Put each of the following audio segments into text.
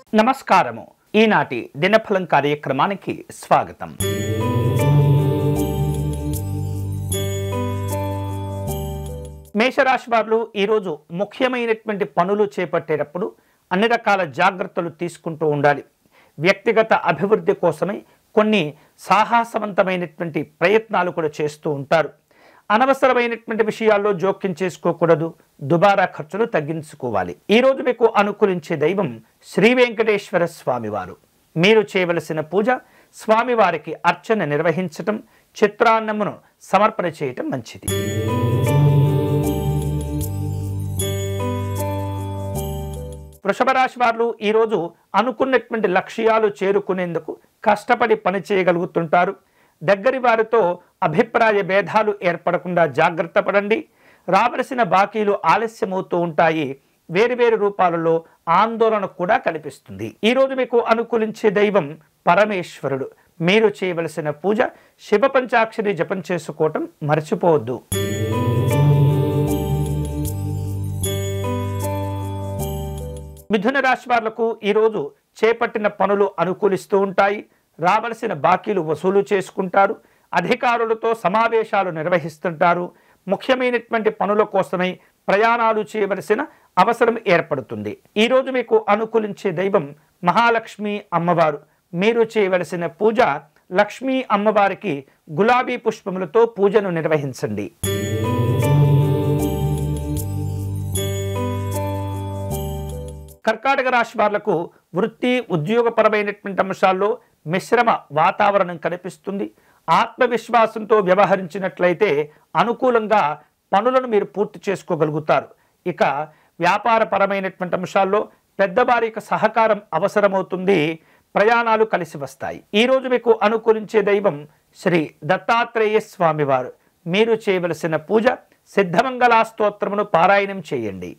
నమస్కారము. ఈనాటి దినఫలం కార్యక్రమానికి స్వాగతం. మేషరాశి వారు ఈరోజు ముఖ్యమైనటువంటి పనులు చేపట్టేటప్పుడు అన్ని రకాల జాగ్రత్తలు తీసుకుంటూ ఉండాలి. వ్యక్తిగత అభివృద్ధి కోసమే కొన్ని సాహసవంతమైనటువంటి ప్రయత్నాలు కూడా చేస్తూ ఉంటారు. అనవసరమైనటువంటి విషయాల్లో జోక్యం చేసుకోకూడదు. దుబారా ఖర్చులు తగ్గించుకోవాలి. ఈరోజు మీకు అనుకూలించే దైవం శ్రీ వెంకటేశ్వర స్వామివారు. మీరు చేయవలసిన పూజ స్వామివారికి అర్చన నిర్వహించటం, చిత్రాన్నమును సమర్పణ చేయటం మంచిది. వృషభ రాశి వారు ఈరోజు అనుకున్నటువంటి లక్ష్యాలు చేరుకునేందుకు కష్టపడి పని చేయగలుగుతుంటారు. దగ్గరి వారితో అభిప్రాయ భేదాలు ఏర్పడకుండా జాగ్రత్త పడండి. రావలసిన బాకీలు ఆలస్యమవుతూ ఉంటాయి. వేరువేరు రూపాలలో ఆందోళన కూడా కనిపిస్తుంది. ఈరోజు మీకు అనుకూలించే దైవం పరమేశ్వరుడు. మీరు చేయవలసిన పూజ శివ పంచాక్షరి జపం చేసుకోవటం మర్చిపోవద్దు. మిథున రాశి వాళ్లకు ఈరోజు చేపట్టిన పనులు అనుకూలిస్తూ ఉంటాయి. రావలసిన బాకీలు వసూలు చేసుకుంటారు. అధికారులతో సమావేశాలు నిర్వహిస్తుంటారు. ముఖ్యమైనటువంటి పనుల కోసమై ప్రయాణాలు చేయవలసిన అవసరం ఏర్పడుతుంది. ఈరోజు మీకు అనుకూలించే దైవం మహాలక్ష్మి అమ్మవారు. మీరు చేయవలసిన పూజ లక్ష్మీ అమ్మవారికి గులాబీ పుష్పములతో పూజను నిర్వహించండి. కర్కాటక రాశి వాళ్లకు వృత్తి ఉద్యోగపరమైనటువంటి అంశాల్లో మిశ్రమ వాతావరణం కనిపిస్తుంది. ఆత్మవిశ్వాసంతో వ్యవహరించినట్లయితే అనుకూలంగా పనులను మీరు పూర్తి చేసుకోగలుగుతారు. ఇక వ్యాపారపరమైనటువంటి అంశాల్లో పెద్దవారి సహకారం అవసరమవుతుంది. ప్రయాణాలు కలిసి వస్తాయి. ఈరోజు మీకు అనుకూలించే దైవం శ్రీ దత్తాత్రేయ స్వామివారు. మీరు చేయవలసిన పూజ సిద్ధమంగళ స్తోత్రమును పారాయణం చేయండి.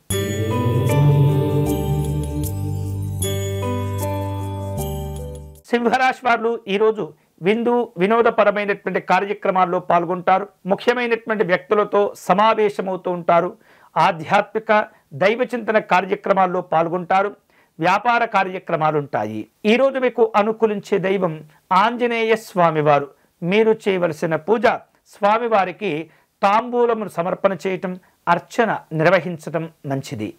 సింహరాశి వారు ఈరోజు వినోదపరమైనటువంటి కార్యక్రమాల్లో పాల్గొంటారు. ముఖ్యమైనటువంటి వ్యక్తులతో సమావేశమవుతూ ఉంటారు. ఆధ్యాత్మిక దైవచింతన కార్యక్రమాల్లో పాల్గొంటారు. వ్యాపార కార్యక్రమాలు ఉంటాయి. ఈరోజు మీకు అనుకూలించే దైవం ఆంజనేయ స్వామివారు. మీరు చేయవలసిన పూజ స్వామివారికి తాంబూలమును సమర్పణ చేయటం, అర్చన నిర్వహించటం మంచిది.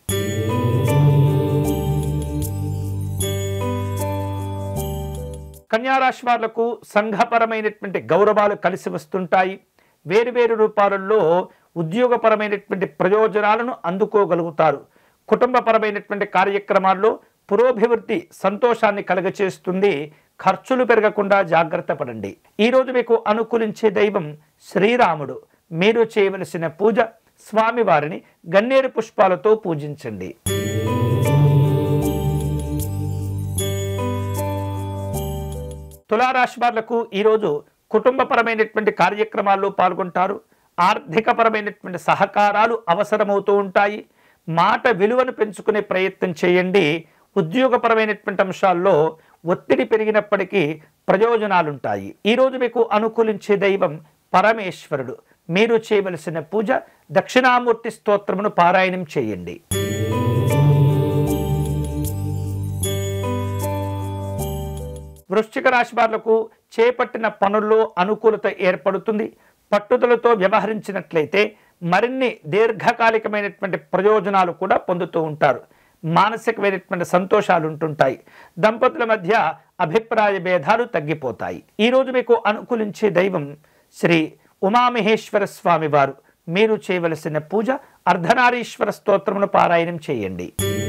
కన్యారాశి వాళ్లకు సంఘపరమైనటువంటి గౌరవాలు కలిసి వస్తుంటాయి. వేరువేరు రూపాలలో ఉద్యోగపరమైనటువంటి ప్రయోజనాలను అందుకోగలుగుతారు. కుటుంబపరమైనటువంటి కార్యక్రమాల్లో పురోభివృద్ధి సంతోషాన్ని కలుగచేస్తుంది. ఖర్చులు పెరగకుండా జాగ్రత్త పడండి. ఈరోజు మీకు అనుకూలించే దైవం శ్రీరాముడు. మీరు చేయవలసిన పూజ స్వామివారిని గన్నేరు పుష్పాలతో పూజించండి. తులారాశి వాళ్లకు ఈరోజు కుటుంబపరమైనటువంటి కార్యక్రమాల్లో పాల్గొంటారు. ఆర్థికపరమైనటువంటి సహకారాలు అవసరమవుతూ ఉంటాయి. మాట విలువను పెంచుకునే ప్రయత్నం చేయండి. ఉద్యోగపరమైనటువంటి అంశాల్లో ఒత్తిడి పెరిగినప్పటికీ ప్రయోజనాలుంటాయి. ఈరోజు మీకు అనుకూలించే దైవం పరమేశ్వరుడు. మీరు చేయవలసిన పూజ దక్షిణామూర్తి స్తోత్రమును పారాయణం చేయండి. వృశ్చిక రాశి వాళ్లకు చేపట్టిన పనుల్లో అనుకూలత ఏర్పడుతుంది. పట్టుదలతో వ్యవహరించినట్లయితే మరిన్ని దీర్ఘకాలికమైనటువంటి ప్రయోజనాలు కూడా పొందుతూ ఉంటారు. మానసికమైనటువంటి సంతోషాలు ఉంటుంటాయి. దంపతుల మధ్య అభిప్రాయ భేదాలు తగ్గిపోతాయి. ఈరోజు మీకు అనుకూలించే దైవం శ్రీ ఉమామహేశ్వర స్వామివారు. మీరు చేయవలసిన పూజ అర్ధనారీశ్వర స్తోత్రమును పారాయణం చేయండి.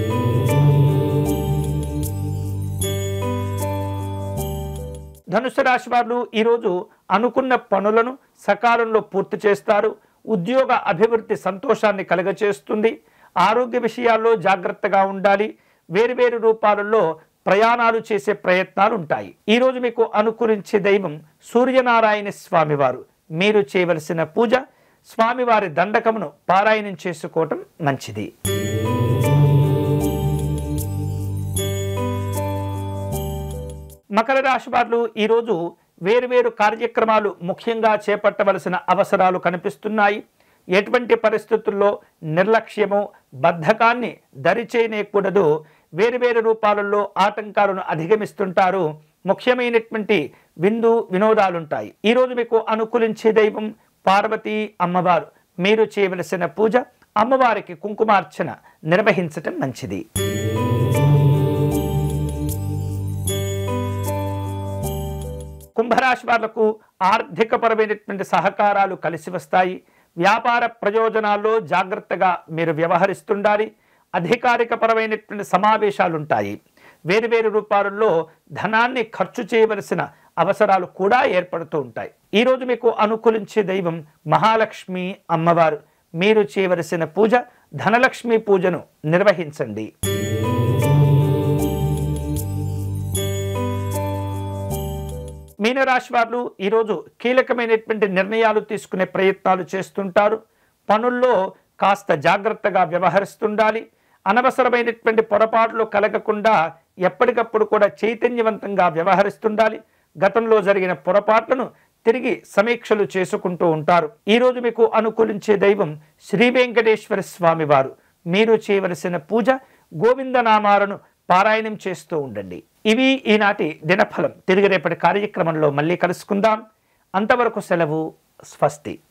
ధనుసు రాశి వారు ఈరోజు అనుకున్న పనులను సకాలంలో పూర్తి చేస్తారు. ఉద్యోగ అభివృద్ధి సంతోషాన్ని కలుగచేస్తుంది. ఆరోగ్య విషయాల్లో జాగ్రత్తగా ఉండాలి. వేరువేరు రూపాలలో ప్రయాణాలు చేసే ప్రయత్నాలు ఉంటాయి. ఈరోజు మీకు అనుకూలించే దైవం సూర్యనారాయణ స్వామివారు. మీరు చేయవలసిన పూజ స్వామివారి దండకమును పారాయణం చేసుకోవటం మంచిది. మకర రాశి వారు ఈరోజు వేరువేరు కార్యక్రమాలు ముఖ్యంగా చేపట్టవలసిన అవసరాలు కనిపిస్తున్నాయి. ఎటువంటి పరిస్థితుల్లో నిర్లక్ష్యము బద్ధకాన్ని దరిచేయనేకూడదు. వేరువేరు రూపాలలో ఆటంకాలను అధిగమిస్తుంటారు. ముఖ్యమైనటువంటి విందు వినోదాలుంటాయి. ఈరోజు మీకు అనుకూలించే దైవం పార్వతీ అమ్మవారు. మీరు చేయవలసిన పూజ అమ్మవారికి కుంకుమార్చన నిర్వహించటం మంచిది. కుంభరాశి వాళ్లకు ఆర్థికపరమైనటువంటి సహకారాలు కలిసి వస్తాయి. వ్యాపార ప్రయోజనాల్లో జాగ్రత్తగా మీరు వ్యవహరిస్తుండాలి. అధికారికపరమైనటువంటి సమావేశాలు ఉంటాయి. వేరువేరు రూపాలలో ధనాన్ని ఖర్చు చేయవలసిన అవసరాలు కూడా ఏర్పడుతూ ఉంటాయి. ఈరోజు మీకు అనుకూలించే దైవం మహాలక్ష్మి అమ్మవారు. మీరు చేయవలసిన పూజ ధనలక్ష్మి పూజను నిర్వహించండి. మీనరాశి వారు ఈరోజు కీలకమైనటువంటి నిర్ణయాలు తీసుకునే ప్రయత్నాలు చేస్తుంటారు. పనుల్లో కాస్త జాగ్రత్తగా వ్యవహరిస్తుండాలి. అనవసరమైనటువంటి పొరపాట్లు కలగకుండా ఎప్పటికప్పుడు కూడా చైతన్యవంతంగా వ్యవహరిస్తుండాలి. గతంలో జరిగిన పొరపాట్లను తిరిగి సమీక్షలు చేసుకుంటూ ఉంటారు. ఈరోజు మీకు అనుకూలించే దైవం శ్రీ వెంకటేశ్వర స్వామి వారు. మీరు చేయవలసిన పూజ గోవిందనామాలను పారాయణం చేస్తూ ఉండండి. ఇవి ఈనాటి దినఫలం. తిరిగి రేపటి కార్యక్రమంలో మళ్ళీ కలుసుకుందాం. అంతవరకు సెలవు. స్వస్తి.